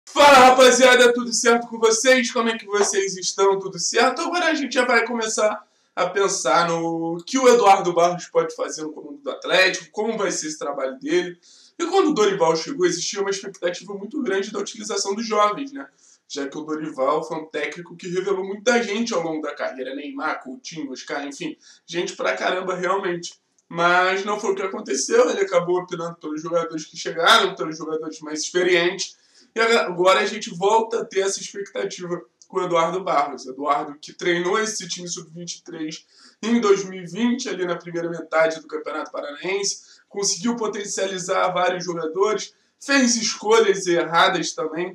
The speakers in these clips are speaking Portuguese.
Fala, rapaziada, tudo certo com vocês? Como é que vocês estão? Tudo certo? Agora a gente já vai começar a pensar no que o Eduardo Barros pode fazer no comando do Atlético, como vai ser esse trabalho dele. E quando o Dorival chegou, existia uma expectativa muito grande da utilização dos jovens, né? Já que o Dorival foi um técnico que revelou muita gente ao longo da carreira, Neymar, Coutinho, Oscar, enfim, gente pra caramba realmente. Mas não foi o que aconteceu, ele acabou optando pelos jogadores que chegaram, pelos jogadores mais experientes, e agora a gente volta a ter essa expectativa com o Eduardo Barros. Eduardo que treinou esse time sub-23 em 2020, ali na primeira metade do Campeonato Paranaense, conseguiu potencializar vários jogadores, fez escolhas erradas também,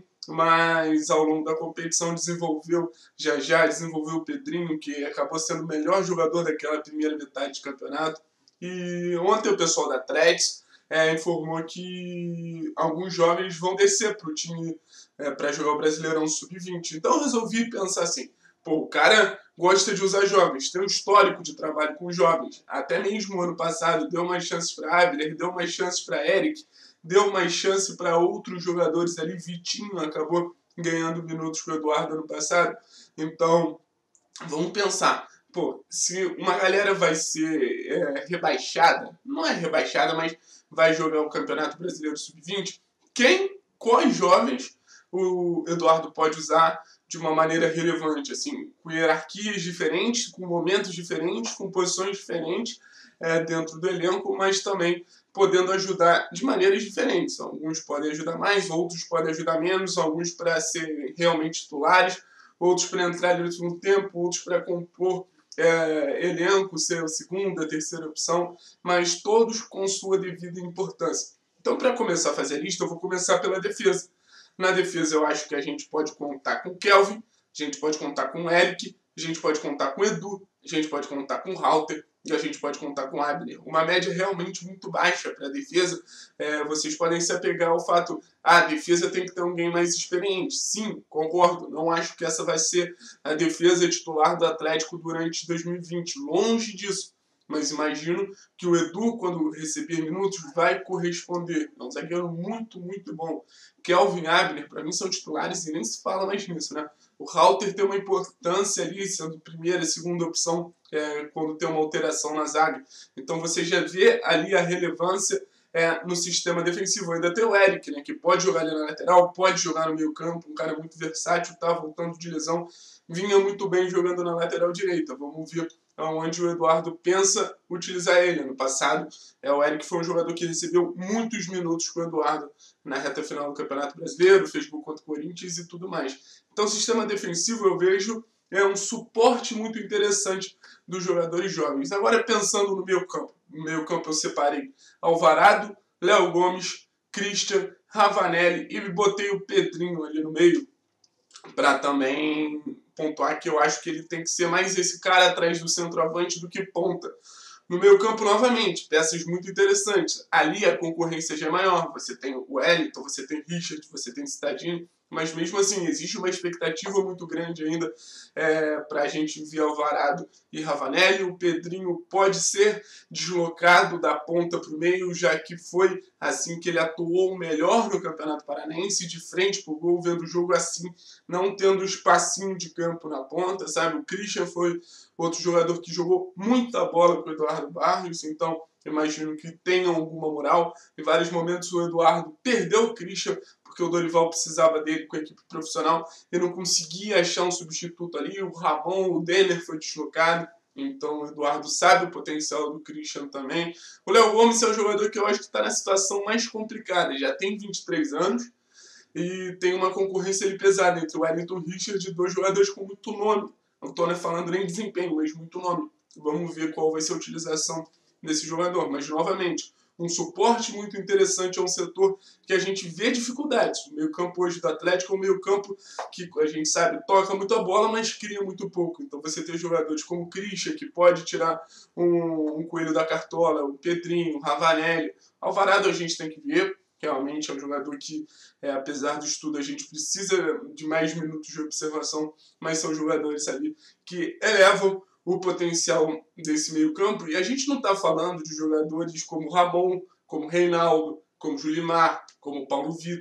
mas ao longo da competição desenvolveu desenvolveu o Pedrinho, que acabou sendo o melhor jogador daquela primeira metade do campeonato. E ontem o pessoal da Atlético informou que alguns jovens vão descer para o time para jogar o Brasileirão Sub-20. Então eu resolvi pensar assim, pô, o cara gosta de usar jovens, tem um histórico de trabalho com jovens. Até mesmo ano passado deu umas chances para Abner, deu umas chances para Eric, deu umas chances para outros jogadores ali. Vitinho acabou ganhando minutos com o Eduardo ano passado. Então, vamos pensar. Pô, se uma galera vai ser rebaixada, não é rebaixada, mas vai jogar o Campeonato Brasileiro Sub-20, quais jovens o Eduardo pode usar de uma maneira relevante, assim, com hierarquias diferentes, com momentos diferentes, com posições diferentes dentro do elenco, mas também podendo ajudar de maneiras diferentes. Alguns podem ajudar mais, outros podem ajudar menos, alguns para serem realmente titulares, outros para entrar ali no segundo tempo, outros para compor elenco, ser a segunda, a terceira opção, mas todos com sua devida importância. Então, para começar a fazer a lista, eu vou começar pela defesa. Na defesa, eu acho que a gente pode contar com o Kelvin, a gente pode contar com o Eric, a gente pode contar com o Edu, a gente pode contar com o Halter e a gente pode contar com o Abner. Uma média realmente muito baixa para a defesa. Vocês podem se apegar ao fato, a defesa tem que ter alguém mais experiente. Sim, concordo. Não acho que essa vai ser a defesa titular do Atlético durante 2020. Longe disso. Mas imagino que o Edu, quando receber minutos, vai corresponder. É um zagueiro muito, muito bom. Kelvin, Abner, para mim são titulares e nem se fala mais nisso, né? O Halter tem uma importância ali, sendo primeira, segunda opção, quando tem uma alteração na zaga. Então você já vê ali a relevância no sistema defensivo. Ainda tem o Eric, né, que pode jogar ali na lateral, pode jogar no meio campo, um cara muito versátil, tá voltando de lesão, vinha muito bem jogando na lateral direita. Vamos ver onde o Eduardo pensa utilizar ele. No passado, o Eric foi um jogador que recebeu muitos minutos com o Eduardo na reta final do Campeonato Brasileiro, fez gol contra o Corinthians e tudo mais. Então, o sistema defensivo eu vejo um suporte muito interessante dos jogadores jovens. Agora, pensando no meio campo. No meio campo eu separei Alvarado, Léo Gomes, Christian, Ravanelli e botei o Pedrinho ali no meio para também pontuar que eu acho que ele tem que ser mais esse cara atrás do centroavante do que ponta. No meio campo, novamente, peças muito interessantes. Ali a concorrência já é maior. Você tem o Wellington, você tem o Richard, você tem o Cidadinho. Mas mesmo assim, existe uma expectativa muito grande ainda para a gente ver Alvarado e Ravanelli. O Pedrinho pode ser deslocado da ponta para o meio, já que foi assim que ele atuou melhor no Campeonato Paranaense, de frente para o gol, vendo o jogo assim, não tendo espacinho de campo na ponta, sabe? O Christian foi outro jogador que jogou muita bola com o Eduardo Barros, então imagino que tenha alguma moral. Em vários momentos o Eduardo perdeu o Christian, porque o Dorival precisava dele com a equipe profissional e não conseguia achar um substituto ali. O Ramon, o Denner foi deslocado. Então o Eduardo sabe o potencial do Christian também. O Léo Gomes é um jogador que eu acho que está na situação mais complicada. Já tem 23 anos e tem uma concorrência ali pesada entre o Wellington e o Richard, dois jogadores com muito nome. Não estou falando nem de desempenho, mas muito nome. Vamos ver qual vai ser a utilização desse jogador. Mas, novamente, um suporte muito interessante a um setor que a gente vê dificuldades. O meio campo hoje do Atlético é um meio campo que a gente sabe, toca muito a bola, mas cria muito pouco. Então você tem jogadores como o Christian, que pode tirar um coelho da cartola, o Pedrinho, o Ravanelli. Alvarado a gente tem que ver. Realmente é um jogador que, apesar do estudo, a gente precisa de mais minutos de observação, mas são jogadores ali que elevam o potencial desse meio campo. E a gente não está falando de jogadores como Ramon, como Reinaldo, como Julimar, como Paulo Vitor.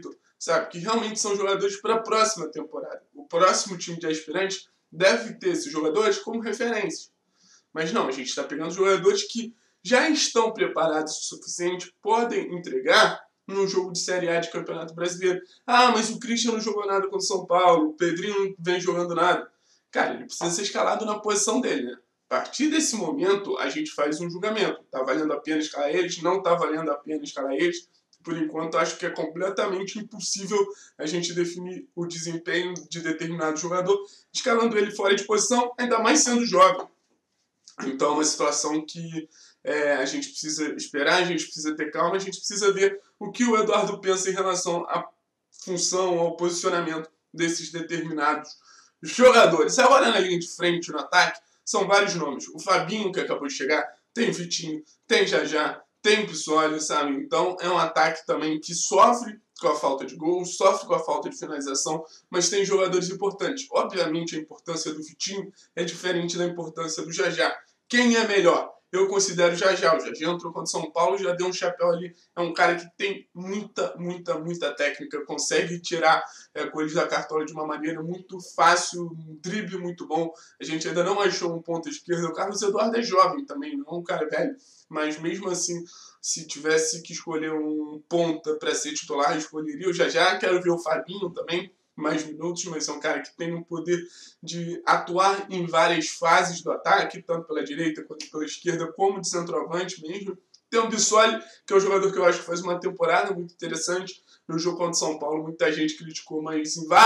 sabe? Que realmente são jogadores para a próxima temporada. O próximo time de aspirantes deve ter esses jogadores como referência. Mas não, a gente está pegando jogadores que já estão preparados o suficiente, podem entregar num jogo de Série A de Campeonato Brasileiro. Ah, mas o Christian não jogou nada contra o São Paulo, o Pedrinho não vem jogando nada. Cara, ele precisa ser escalado na posição dele, né? A partir desse momento, a gente faz um julgamento. Tá valendo a pena escalar eles? Não tá valendo a pena escalar eles? Por enquanto, acho que é completamente impossível a gente definir o desempenho de determinado jogador escalando ele fora de posição, ainda mais sendo jovem. Então é uma situação que a gente precisa esperar, a gente precisa ter calma, a gente precisa ver o que o Eduardo pensa em relação à função, ao posicionamento desses determinados jogadores. Agora na linha de frente, no ataque, são vários nomes. O Fabinho, que acabou de chegar, tem o Vitinho, tem Jajá, tem o Pissoli, sabe? Então é um ataque também que sofre com a falta de gols, sofre com a falta de finalização, mas tem jogadores importantes. Obviamente a importância do Vitinho é diferente da importância do Jajá. Quem é melhor? Eu considero o Jajá. O Jajá entrou contra o São Paulo, já deu um chapéu ali. É um cara que tem muita técnica, consegue tirar coelhos da cartola de uma maneira muito fácil, um drible muito bom. A gente ainda não achou um ponta esquerda. O Carlos Eduardo é jovem também, não é um cara velho. Mas mesmo assim, se tivesse que escolher um ponta para ser titular, escolheria o Jajá. Quero ver o Fabinho também, mais minutos, mas é um cara que tem um poder de atuar em várias fases do ataque, tanto pela direita quanto pela esquerda, como de centroavante mesmo. Tem o Pissoli, que é um jogador que eu acho que faz uma temporada muito interessante. No jogo contra o São Paulo, muita gente criticou, mas em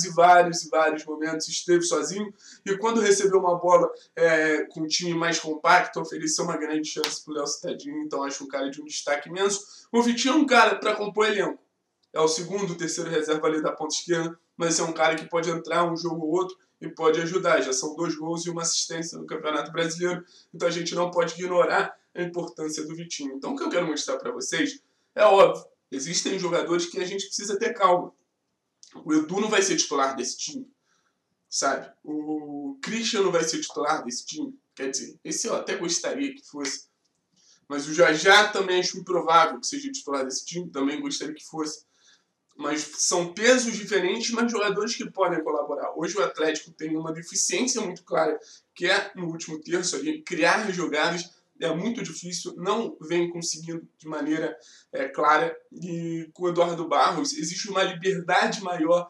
vários momentos esteve sozinho. E quando recebeu uma bola com um time mais compacto, ofereceu uma grande chance para o Léo Cittadini. Então acho um cara de um destaque imenso. O Vitinho é um cara para compor elenco. É o segundo, terceiro reserva ali da ponta esquerda, mas é um cara que pode entrar um jogo ou outro e pode ajudar. Já são 2 gols e uma assistência no Campeonato Brasileiro, então a gente não pode ignorar a importância do Vitinho. Então o que eu quero mostrar para vocês é óbvio, existem jogadores que a gente precisa ter calma. O Edu não vai ser titular desse time, sabe? O Christian não vai ser titular desse time. Quer dizer, esse eu até gostaria que fosse. Mas o Jajá também acho improvável que seja titular desse time, também gostaria que fosse. Mas são pesos diferentes, mas jogadores que podem colaborar. Hoje o Atlético tem uma deficiência muito clara, que é no último terço ali, criar jogadas é muito difícil, não vem conseguindo de maneira clara. E com o Eduardo Barros existe uma liberdade maior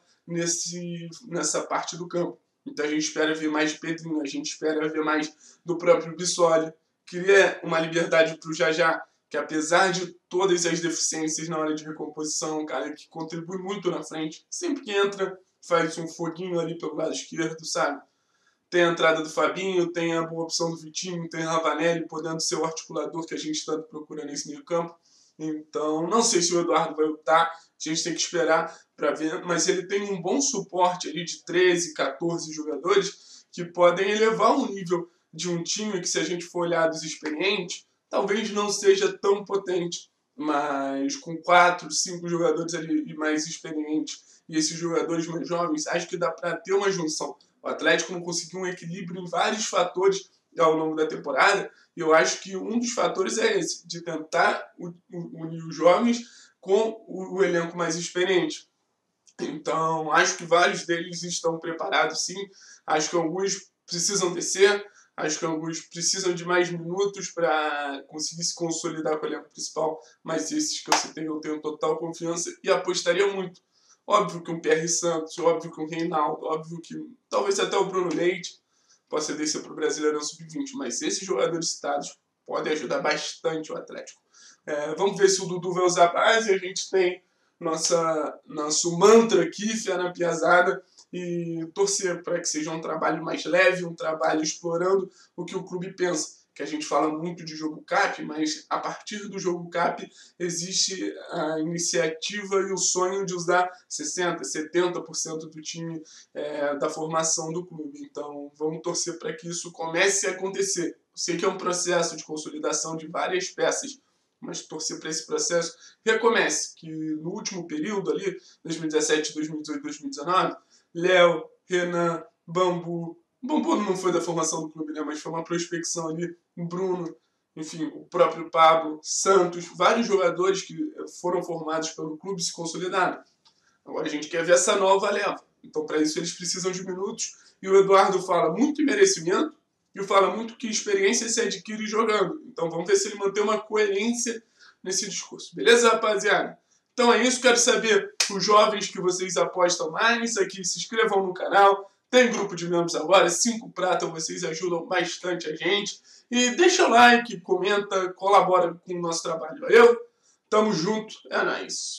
nessa parte do campo. Então a gente espera ver mais de Pedrinho, a gente espera ver mais do próprio Pissoli. Queria uma liberdade para o Jajá, que apesar de todas as deficiências na hora de recomposição, um cara que contribui muito na frente, sempre que entra, faz um foguinho ali pelo lado esquerdo, sabe? Tem a entrada do Fabinho, tem a boa opção do Vitinho, tem o Ravanelli podendo ser o articulador que a gente tanto procura nesse meio campo. Então, não sei se o Eduardo vai lutar, a gente tem que esperar para ver, mas ele tem um bom suporte ali de 13, 14 jogadores que podem elevar o nível de um time que, se a gente for olhar dos experientes, talvez não seja tão potente, mas com 4, 5 jogadores ali mais experientes e esses jogadores mais jovens, acho que dá para ter uma junção. O Atlético não conseguiu um equilíbrio em vários fatores ao longo da temporada, e eu acho que um dos fatores é esse, de tentar unir os jovens com o elenco mais experiente. Então, acho que vários deles estão preparados, sim. Acho que alguns precisam descer. Acho que alguns precisam de mais minutos para conseguir se consolidar com o elenco principal, mas esses que eu citei eu tenho total confiança e apostaria muito. Óbvio que um PR Santos, óbvio que um Reinaldo, óbvio que talvez até o Bruno Leite possa descer para o Brasileirão Sub-20, mas esses jogadores citados podem ajudar bastante o Atlético. Vamos ver se o Dudu vai usar a base. A gente tem nosso mantra aqui, fé na piazada, e torcer para que seja um trabalho mais leve, um trabalho explorando o que o clube pensa. Que a gente fala muito de jogo CAP, mas a partir do jogo CAP existe a iniciativa e o sonho de usar 60%, 70% do time da formação do clube. Então vamos torcer para que isso comece a acontecer. Sei que é um processo de consolidação de várias peças, mas torcer para esse processo recomece, que no último período ali, 2017, 2018, 2019, Léo, Renan, Bambu não foi da formação do clube, né, mas foi uma prospecção ali, Bruno, enfim, o próprio Pablo, Santos, vários jogadores que foram formados pelo clube se consolidaram. Agora a gente quer ver essa nova leva. Então, para isso, eles precisam de minutos. E o Eduardo fala muito em merecimento e fala muito que experiência se adquire jogando. Então, vamos ver se ele mantém uma coerência nesse discurso. Beleza, rapaziada? Então é isso. Quero saber os jovens que vocês apostam mais aqui. Se inscrevam no canal. Tem grupo de membros agora. 5 prata. Vocês ajudam bastante a gente. E deixa o like, comenta, colabora com o nosso trabalho. Valeu? Tamo junto. É nóis.